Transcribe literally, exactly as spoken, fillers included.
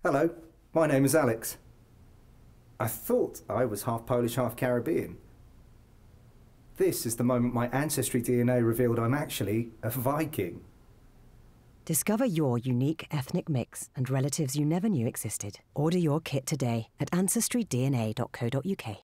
Hello, my name is Alex. I thought I was half Polish, half Caribbean. This is the moment my Ancestry D N A revealed I'm actually a Viking. Discover your unique ethnic mix and relatives you never knew existed. Order your kit today at ancestry D N A dot co dot U K.